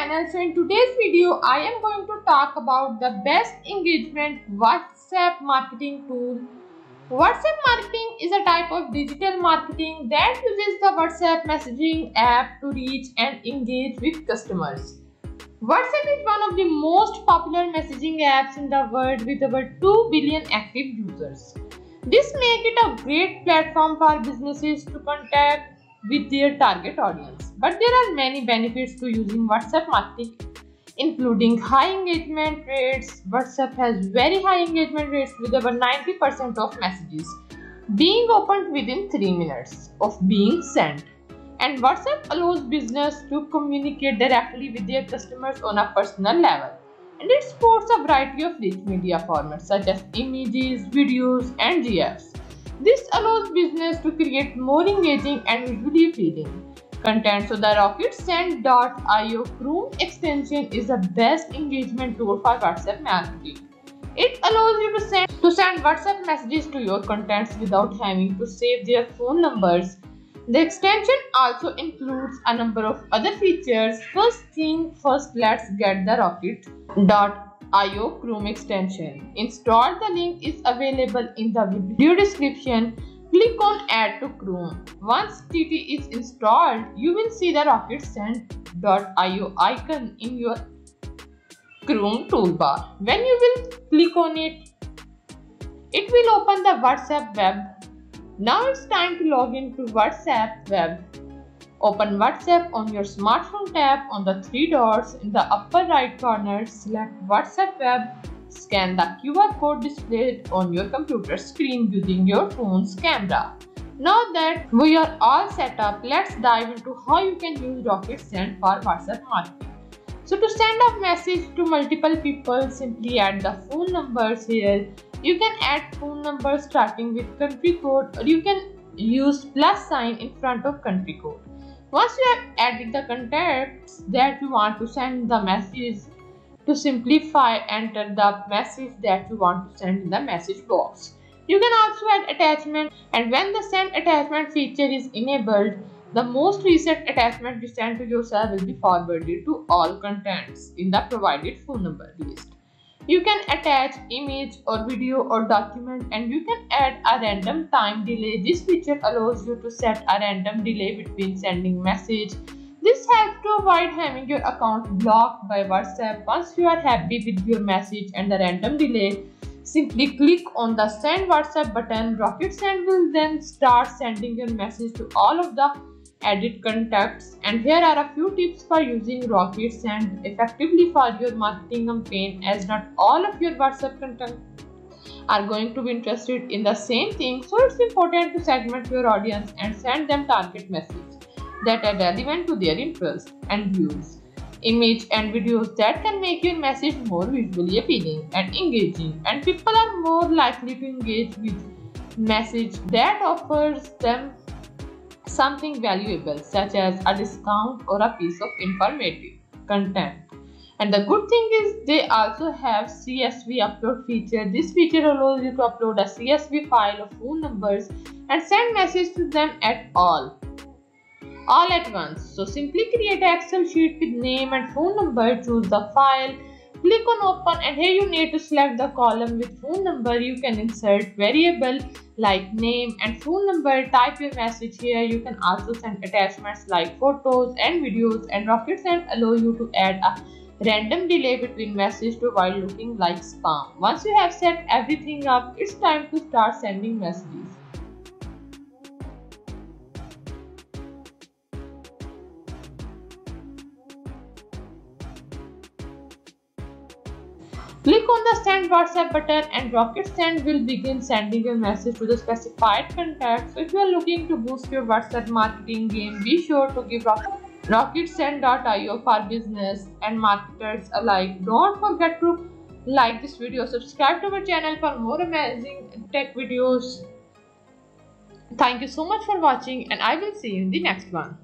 channel. So in today's video I am going to talk about the best engagement WhatsApp marketing tool. WhatsApp marketing is a type of digital marketing that uses the WhatsApp messaging app to reach and engage with customers. WhatsApp is one of the most popular messaging apps in the world with over 2 billion active users. This makes it a great platform for businesses to contact with their target audience. But there are many benefits to using WhatsApp marketing, including high engagement rates. WhatsApp has very high engagement rates with over 90% of messages being opened within 3 minutes of being sent. And WhatsApp allows business to communicate directly with their customers on a personal level. And it supports a variety of rich media formats such as images, videos, and GIFs. This allows business to create more engaging and visually appealing content. So the RocketSend.io Chrome extension is the best engagement tool for WhatsApp marketing. It allows you to send WhatsApp messages to your contacts without having to save their phone numbers. The extension also includes a number of other features. First, let's get the Rocket.io Chrome extension. Install. The link is available in the video description. Click on Add to Chrome. Once TT is installed, you will see the RocketSend.io icon in your Chrome toolbar. When you will click on it, it will open the WhatsApp web. Now it's time to log into WhatsApp web. Open WhatsApp on your smartphone. Tap on the 3 dots in the upper right corner. Select WhatsApp web. Scan the QR code displayed on your computer screen using your phone's camera. Now that we are all set up, let's dive into how you can use RocketSend for WhatsApp marketing. So to send a message to multiple people, simply add the phone numbers here. You can add phone numbers starting with country code, or you can use plus sign in front of country code. Once you have added the contacts that you want to send the message, to simplify, enter the message that you want to send in the message box. You can also add attachment, and when the send attachment feature is enabled, the most recent attachment you send to yourself will be forwarded to all contacts in the provided phone number list. You can attach image or video or document, and you can add a random time delay. This feature allows you to set a random delay between sending message. This helps to avoid having your account blocked by WhatsApp. Once you are happy with your message and the random delay, simply click on the Send WhatsApp button. RocketSend will then start sending your message to all of the added contacts. And here are a few tips for using RocketSend effectively for your marketing campaign, as not all of your WhatsApp contacts are going to be interested in the same thing. So it's important to segment your audience and send them target messages that are relevant to their interests and views. Image and videos that can make your message more visually appealing and engaging, and people are more likely to engage with message that offers them something valuable, such as a discount or a piece of informative content. And the good thing is they also have CSV upload feature. This feature allows you to upload a CSV file of phone numbers and send message to them all at once. So simply create an Excel sheet with name and phone number, choose the file, click on open, and here you need to select the column with phone number. You can insert variable like name and phone number, type your message here. You can also send attachments like photos and videos, and RocketSend allow you to add a random delay between messages to avoid looking like spam. Once you have set everything up, it's time to start sending messages. Click on the Send WhatsApp button and RocketSend will begin sending your message to the specified contact. So if you are looking to boost your WhatsApp marketing game, be sure to give RocketSend.io for business and marketers alike. Don't forget to like this video, subscribe to our channel for more amazing tech videos. Thank you so much for watching, and I will see you in the next one.